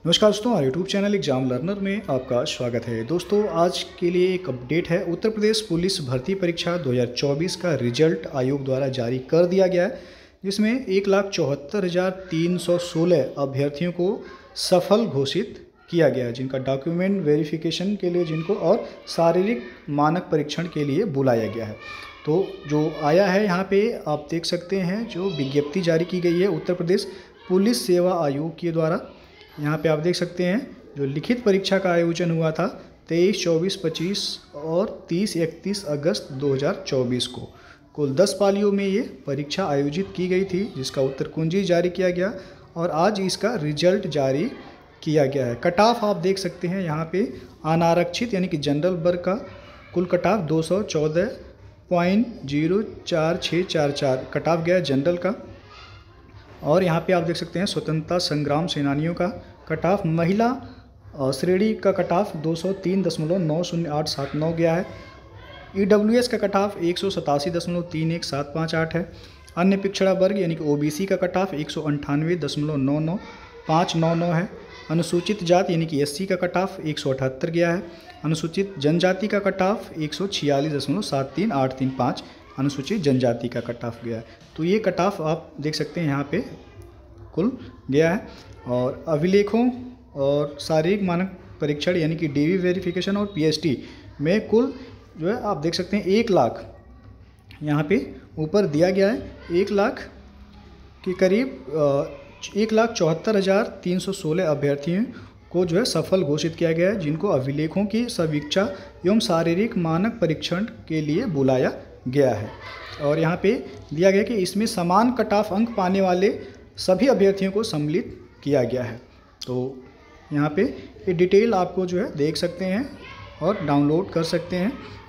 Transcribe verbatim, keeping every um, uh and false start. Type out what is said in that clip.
नमस्कार दोस्तों, हमारे यूट्यूब चैनल एग्जाम लर्नर में आपका स्वागत है। दोस्तों, आज के लिए एक अपडेट है। उत्तर प्रदेश पुलिस भर्ती परीक्षा दो हज़ार चौबीस का रिजल्ट आयोग द्वारा जारी कर दिया गया है, जिसमें एक लाख चौहत्तर हज़ार तीन सौ सोलह अभ्यर्थियों को सफल घोषित किया गया है, जिनका डॉक्यूमेंट वेरिफिकेशन के लिए जिनको और शारीरिक मानक परीक्षण के लिए बुलाया गया है। तो जो आया है यहाँ पे आप देख सकते हैं, जो विज्ञप्ति जारी की गई है उत्तर प्रदेश पुलिस सेवा आयोग के द्वारा। यहाँ पे आप देख सकते हैं जो लिखित परीक्षा का आयोजन हुआ था तेईस, चौबीस, पच्चीस और तीस, इकतीस अगस्त दो हज़ार चौबीस को। कुल दस पालियों में ये परीक्षा आयोजित की गई थी, जिसका उत्तर कुंजी जारी किया गया और आज इसका रिजल्ट जारी किया गया है। कट ऑफ आप देख सकते हैं यहाँ पे अनारक्षित यानी कि जनरल वर्ग का कुल कट ऑफ दो सौ चौदह पॉइंट जीरो चार छः चार चार कट ऑफ गया है जनरल का। और यहाँ पे आप देख सकते हैं स्वतंत्रता संग्राम सेनानियों का कट ऑफ, महिला श्रेणी का कट ऑफ दो सौ तीन दशमलव नौ शून्य आठ सात नौ गया है। ईडब्ल्यूएस का कट ऑफ एक सौ सतासी दशमलव तीन एक सात पाँच आठ है। अन्य पिछड़ा वर्ग यानी कि ओबीसी का कट ऑफ एक सौ अंठानवे दशमलव नौ नौ पाँच नौ नौ है। अनुसूचित जाति यानी कि एससी का कट ऑफ एक सौ अठहत्तर गया है। अनुसूचित जनजाति का कट ऑफ एक सौ छियालीस दशमलव सात तीन आठ तीन पाँच अनुसूचित जनजाति का कट ऑफ गया है। तो ये कट ऑफ आप देख सकते हैं यहाँ पे कुल गया है। और अभिलेखों और शारीरिक मानक परीक्षण यानी कि डीवी वेरिफिकेशन और पीएचटी में कुल जो है आप देख सकते हैं एक लाख यहाँ पे ऊपर दिया गया है। एक लाख के करीब एक लाख चौहत्तर हज़ार तीन सौ सोलह अभ्यर्थियों को जो है सफल घोषित किया गया है, जिनको अभिलेखों की समीक्षा एवं शारीरिक मानक परीक्षण के लिए बुलाया गया है। और यहाँ पे दिया गया कि इसमें समान कट ऑफ अंक पाने वाले सभी अभ्यर्थियों को सम्मिलित किया गया है। तो यहाँ पे ये डिटेल आपको जो है देख सकते हैं और डाउनलोड कर सकते हैं।